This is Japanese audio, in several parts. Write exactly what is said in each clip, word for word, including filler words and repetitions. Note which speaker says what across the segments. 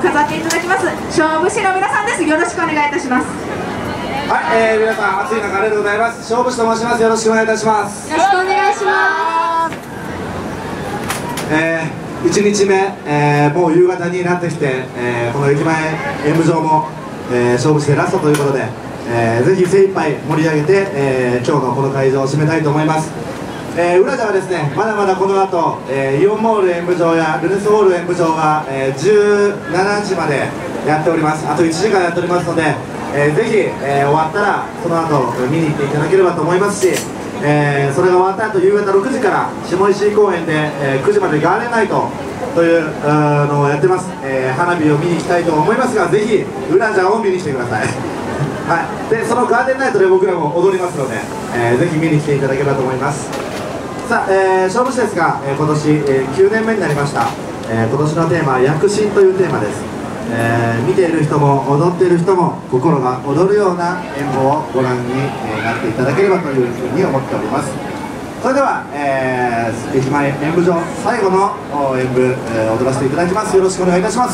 Speaker 1: 飾っていただきます勝負師の皆さんです。よろしくお願いいたします。
Speaker 2: はい、えー、皆さん暑い中ありがとうございます。勝負師と申します。よろしくお願いいたします。
Speaker 1: よろしくお願いします。
Speaker 2: えー、いちにちめ、えー、もう夕方になってきて、えー、この駅前演舞場も、えー、勝負師でラストということで、えー、ぜひ精一杯盛り上げて、えー、今日のこの会場を締めたいと思います。えー、浦田はですね、まだまだこの後、えー、イオンモール演舞場やルネスホール演舞場は、えー、じゅうしちじまでやっております。あといちじかんやっておりますので、えー、ぜひ、えー、終わったらその後見に行っていただければと思いますし、えー、それが終わった後夕方ろくじから下石井公園で、えー、くじまでガーデンナイトというのをやってます。えー、花火を見に行きたいと思いますが、ぜひ浦田を見に来てくださいはい、でそのガーデンナイトで僕らも踊りますので、えー、ぜひ見に来ていただければと思います。さあ、えー、勝負師ですが、えー、今年、えー、きゅうねんめになりました。えー、今年のテーマは躍進というテーマです。えー、見ている人も踊っている人も心が踊るような演舞をご覧に、えー、なっていただければというふうに思っております。それでは、えー、駅前演舞場最後の演舞、えー、踊らせていただきます。よろしくお願いいたします。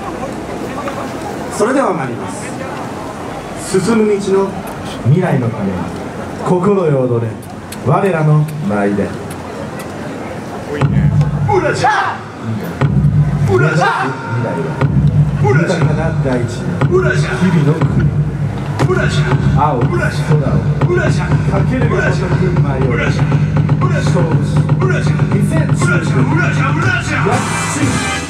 Speaker 2: それでは参ります。進む道の未来のために心よ踊れ我らの舞で。うらちゃうらちゃ未来は豊かな大地、日々の国、青き空をかけるがごとく舞い降り勝負師にせんじゅうきゅう躍進。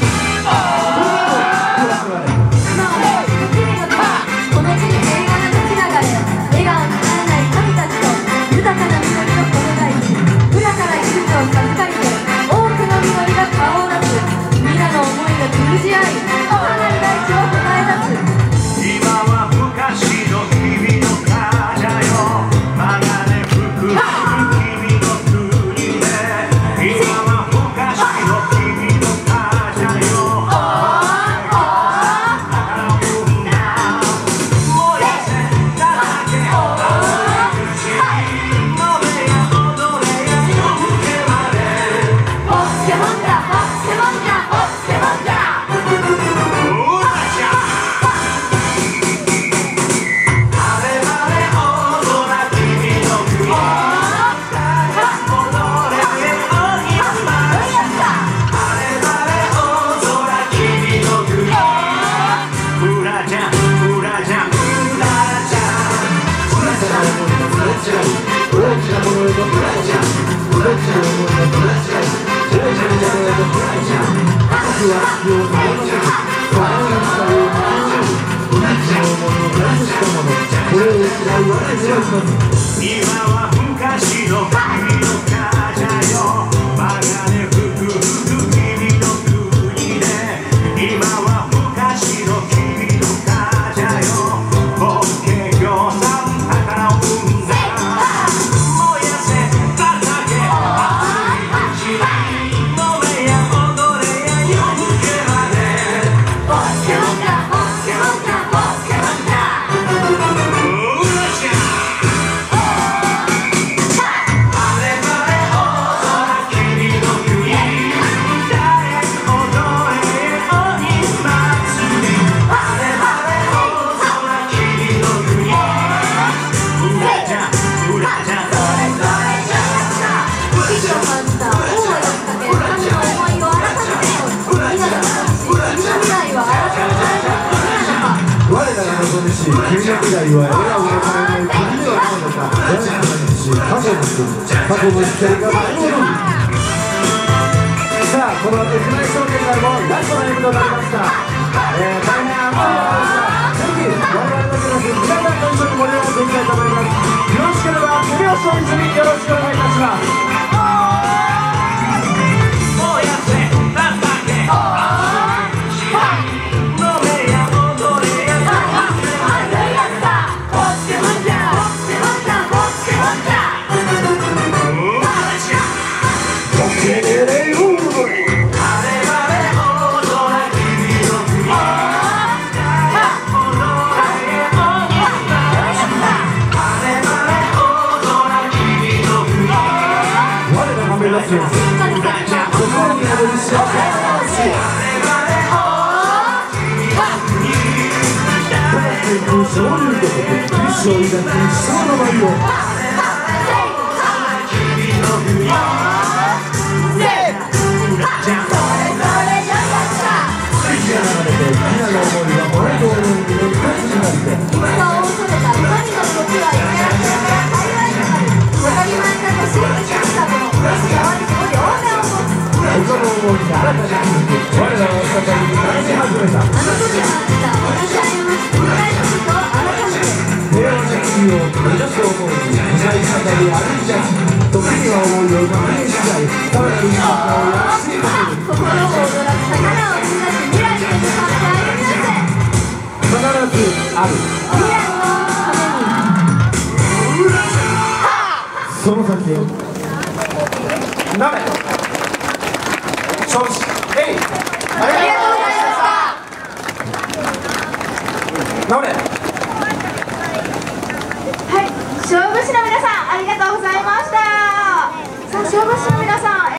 Speaker 2: 今は昔の君の風よバカで吹く吹く君の国で今は昔の君の風よボケ業さん宝を生んだ燃やせ叩け熱いうちに飲めや踊れや夜更けまでボケモンだボケモンだボケモンだ君の未来は笑顔のための国ではないのか。我らの道過去の国過去の時代が舞い戻る。さあこの駅前商店街もラストの演舞となりました。えー、大変ありがとうございました。ぜひ我々のクラス皆さんと一緒に盛り上がっていきたいと思います。よろしければ手拍子と一緒によろしくお願いいたします。
Speaker 3: そういうことでピースを抱きその名前を突き上がられてみんなの思いがモラドールに一つになって
Speaker 4: 戦を恐れた神の動きはやらせから幸いとなる。当たり前だと信じてきたもの、ロシアはそこで大目を持つ。
Speaker 3: 他の思いが新たに気づき我らは再び鳴き始めた。
Speaker 4: あの時はあった私は過ち振り返すことを改めて。
Speaker 3: 平和な国を目指す思いに向かい再び歩いた時には思いを確認し合いさらに一歩を約束する。
Speaker 4: 心を躍らす宝を目指し未来へ向かって歩み出せ。
Speaker 3: 必ずある
Speaker 4: 未来のために。
Speaker 3: その先をなめ調子えい
Speaker 4: ありがとうございました。
Speaker 3: なめ